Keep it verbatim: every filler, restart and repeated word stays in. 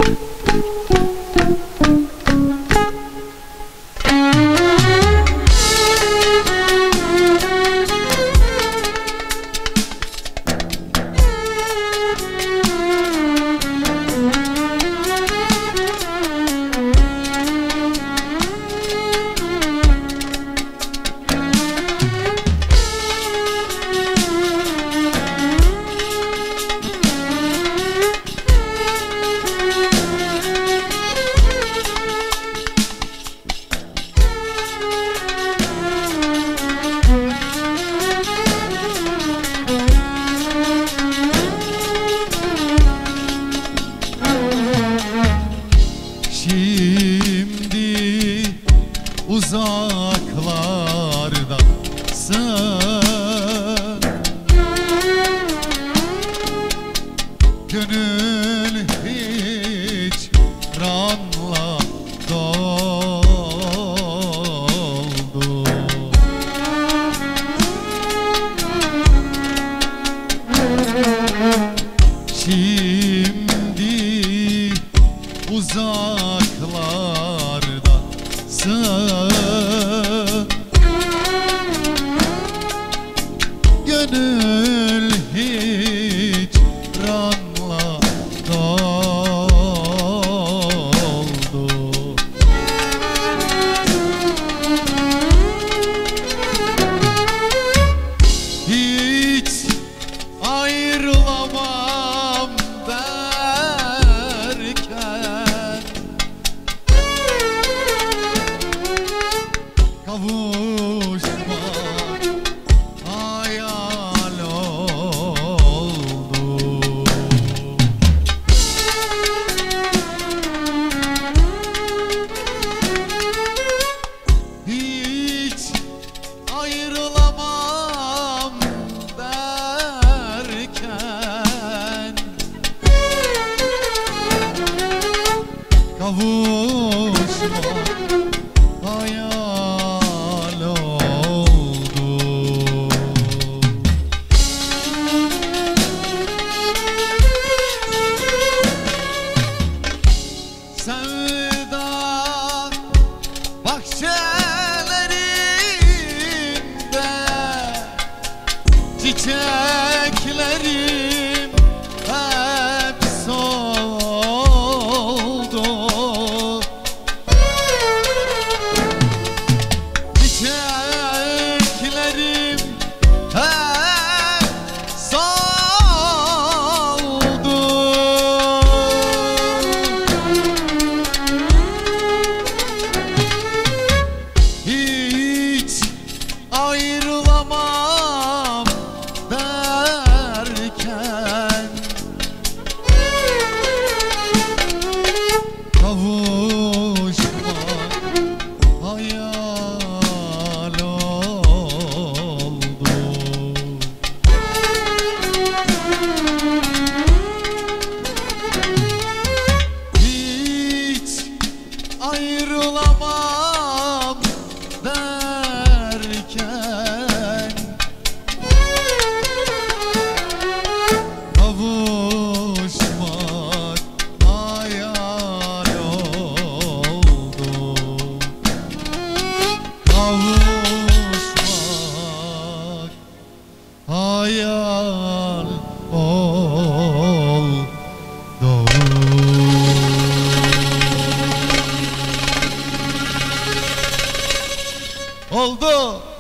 uzaklardasın. Gönül hiç ranla doldu. Şimdi uzaklardasın. Gönül hiç ranla doldu. Hiç ayrılamam derken kavuşmak hayal oldu. Hiç ayrılamam derken kavuşmak hayal oldu. Sevda bahçelerinde çiçeklerim hep soldu. Çiçeklerim hep soldu. Hiç ayrılamam derken kavuşmak hayal oldu. Hiç ayrılamam derken kavuşmak hayal oldu. Kavuşmak hayal oldu. Oldu.